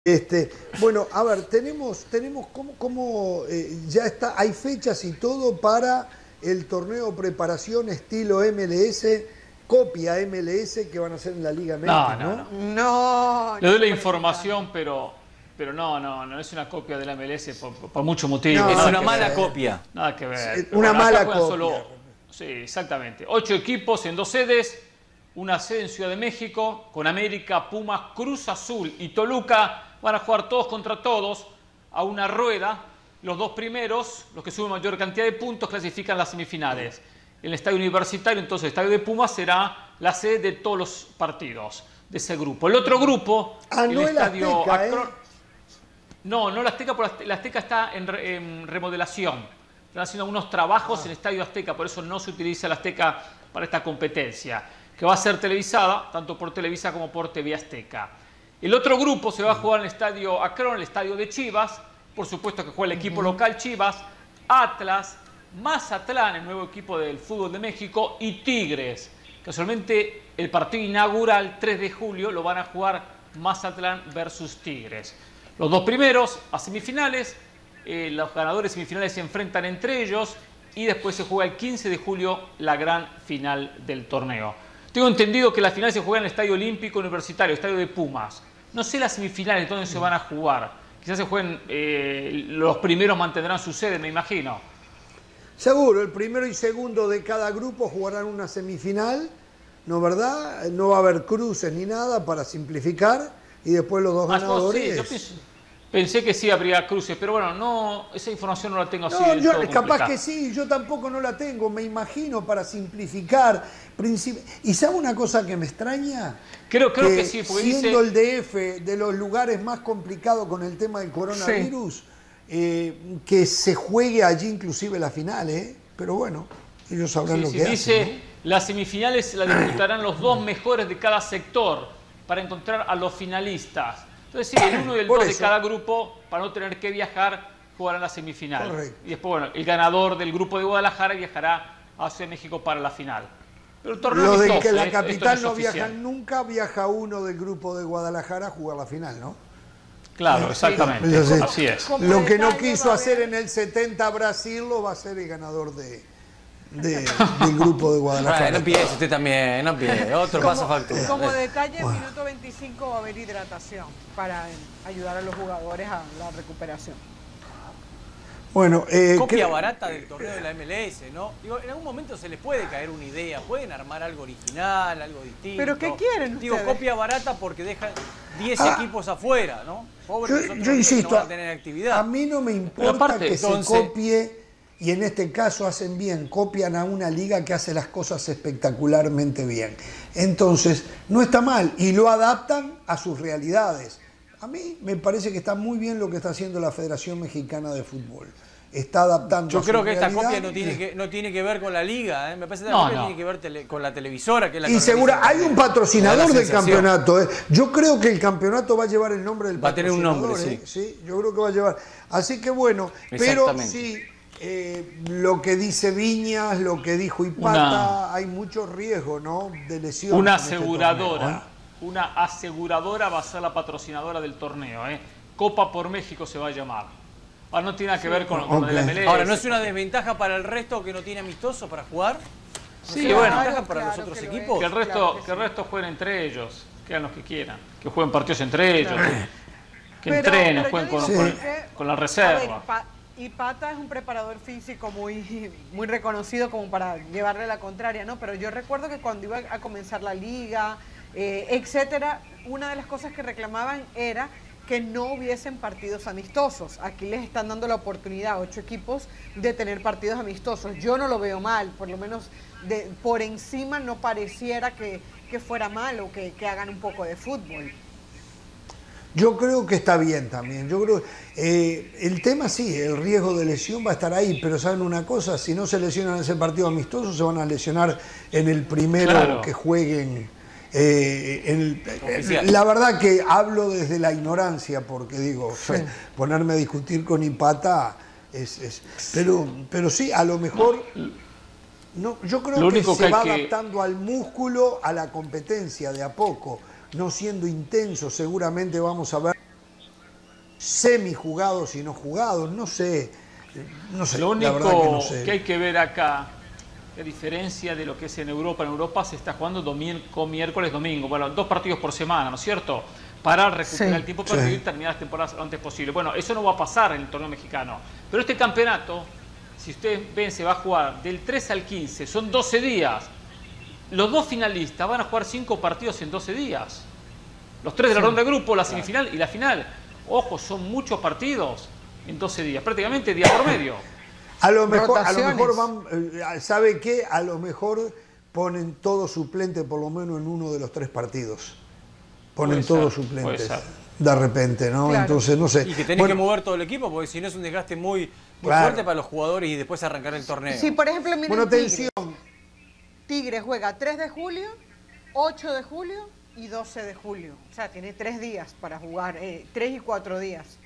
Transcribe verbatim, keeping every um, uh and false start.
Este, bueno, a ver, tenemos, tenemos cómo, cómo eh, ya está, hay fechas y todo para el torneo preparación estilo M L S, copia M L S que van a hacer en la Liga M X, No, ¿no? no, no. No. Le doy la no información, pero, pero no, no, no es una copia de la M L S por, por muchos motivos. No, Es una que mala ver. copia. Nada que ver. Sí, Pero una bueno, acá mala juegan copia. solo- sí, exactamente. Ocho equipos en dos sedes. Una sede en Ciudad de México, con América, Pumas, Cruz Azul y Toluca. Van a jugar todos contra todos a una rueda. Los dos primeros, los que suben mayor cantidad de puntos, clasifican las semifinales. El estadio universitario, entonces el estadio de Pumas, será la sede de todos los partidos de ese grupo. El otro grupo, Ah, el no el estadio Azteca, ¿eh? Akron- No, no la Azteca, porque la Azteca está en, re- en remodelación. Están haciendo algunos trabajos en el Estadio Azteca, por eso no se utiliza la Azteca para esta competencia, que va a ser televisada, tanto por Televisa como por T V Azteca. El otro grupo se va a jugar en el Estadio Akron, el estadio de Chivas, por supuesto que juega el equipo local Chivas, Atlas, Mazatlán, el nuevo equipo del fútbol de México, y Tigres. Casualmente el partido inaugural, tres de julio, lo van a jugar Mazatlán versus Tigres. Los dos primeros a semifinales, eh, los ganadores semifinales se enfrentan entre ellos y después se juega el quince de julio la gran final del torneo. Tengo entendido que la final se juega en el Estadio Olímpico Universitario, Estadio de Pumas. No sé las semifinales dónde se van a jugar. Quizás se jueguen, eh, los primeros mantendrán su sede, me imagino. Seguro, el primero y segundo de cada grupo jugarán una semifinal, ¿no verdad? No va a haber cruces ni nada para simplificar y después los dos Ah, no, ganadores. sí, yo pienso- pensé que sí habría cruces, pero bueno, no, esa información no la tengo así. No, del yo, todo capaz complicada. que sí, yo tampoco no la tengo, me imagino para simplificar. principi- ¿Y sabe una cosa que me extraña? Creo, creo que, sí, porque siendo dice... el D F de los lugares más complicados con el tema del coronavirus, eh, que se juegue allí inclusive la final, ¿eh? Pero bueno, ellos sabrán Sí, lo sí, que dice, hacen, las semifinales las disputarán los dos mejores de cada sector para encontrar a los finalistas. Entonces sí, el uno y el Por dos de eso. cada grupo, para no tener que viajar, jugarán la semifinal. Correcto. Y después, bueno, el ganador del grupo de Guadalajara viajará a Ciudad de México para la final. Pero el ¿no? torneo Lo de amistoso, que la ¿eh? Esto capital es no oficial. viajan nunca, viaja uno del grupo de Guadalajara a jugar la final, ¿no? Claro, exactamente. Eso sí. Así es. Como Lo que no detalle quiso va a hacer haber- en el setenta Brasil lo va a hacer el ganador de, de- del grupo de Guadalajara. Bueno, no piense usted también, no piense. Otro pasa factura. Como detalle, en minuto veinticinco va a haber hidratación para ayudar a los jugadores a la recuperación. Bueno, eh, Copia creo- barata del torneo de la M L S, ¿no? Digo, en algún momento se les puede caer una idea, pueden armar algo original, algo distinto. ¿Pero qué quieren Digo, ustedes? copia barata porque dejan diez Ah. equipos afuera, ¿no? Pobres yo, nosotros yo que insisto, no van a tener actividad. a mí no me importa aparte, que entonces- se copie, y en este caso hacen bien, copian a una liga que hace las cosas espectacularmente bien. Entonces, no está mal, y lo adaptan a sus realidades. A mí me parece que está muy bien lo que está haciendo la Federación Mexicana de Fútbol. Está adaptando Yo a su creo que esta realidad. copia no tiene que, no tiene que ver con la liga, ¿eh? Me parece que la No, copia no. tiene que ver tele- con la televisora, que es la que Y segura, organiza hay el un torneo. patrocinador Me da la del sensación. campeonato. ¿eh? Yo creo que el campeonato va a llevar el nombre del Va a tener un patrocinador. nombre, ¿eh? Sí, yo creo que va a llevar. Así que bueno, pero Exactamente. sí, eh, lo que dice Viñas, lo que dijo Ipata, Una- hay mucho riesgo, ¿no? De lesión. Una en este aseguradora, torneo, ¿eh? una aseguradora va a ser la patrocinadora del torneo. ¿eh? Copa por México se va a llamar. Ahora no tiene nada que ver con, con Ok. el M L S. Ahora, ¿no es una desventaja para el resto que no tiene amistoso para jugar? ¿No Sí, es una bueno. desventaja para Claro, los otros que lo equipos? Que el resto, Claro que que el sí. resto jueguen entre ellos, que hagan los que quieran, que jueguen partidos entre ellos, Claro. que Pero- entrenen, pero jueguen yo con, digo con- porque- con la A ver, reserva. Pa- y Pata es un preparador físico muy, muy reconocido como para llevarle la contraria, ¿no? Pero yo recuerdo que cuando iba a comenzar la liga, eh, etcétera, una de las cosas que reclamaban era que no hubiesen partidos amistosos. Aquí les están dando la oportunidad a ocho equipos de tener partidos amistosos. Yo no lo veo mal, por lo menos de, por encima no pareciera que, que fuera mal o que, que hagan un poco de fútbol. Yo creo que está bien también. Yo creo eh, el tema sí, el riesgo de lesión va a estar ahí, pero saben una cosa, si no se lesionan en ese partido amistoso, se van a lesionar en el primero Claro. que jueguen. Eh, en el- Oficial. la verdad que hablo desde la ignorancia, porque digo, ponerme a discutir con Ipata es, es- pero, pero sí, a lo mejor. No, yo creo Lo que único se que hay va que- adaptando al músculo, a la competencia de a poco, no siendo intenso. Seguramente vamos a ver semijugados y no jugados, no sé, no sé, Lo la único verdad que no sé. que hay que ver acá, a diferencia de lo que es en Europa, en Europa se está jugando domingo, miércoles, domingo, bueno, dos partidos por semana, ¿no es cierto? Para recuperar Sí. el tiempo perdido Sí. y terminar las temporadas lo antes posible. Bueno, eso no va a pasar en el torneo mexicano. Pero este campeonato, si ustedes ven, se va a jugar del tres al quince, son doce días. Los dos finalistas van a jugar cinco partidos en doce días. Los tres de la Sí. ronda de grupo, la semifinal y la final. Ojo, son muchos partidos en doce días, prácticamente día por medio. A lo mejor, a lo Rotaciones. mejor van, eh, ¿sabe qué? A lo mejor ponen todo suplente por lo menos en uno de los tres partidos. Ponen Puede todos ser, suplentes. puede ser. De repente, ¿no? Claro. Entonces, no sé. Y que tenés Bueno, que mover todo el equipo, porque si no es un desgaste muy, muy Claro. fuerte para los jugadores y después arrancar el torneo. Sí, por ejemplo, miren bueno, Tigres. atención. Tigres juega tres de julio, ocho de julio y doce de julio. O sea, tiene tres días para jugar, eh, tres y cuatro días.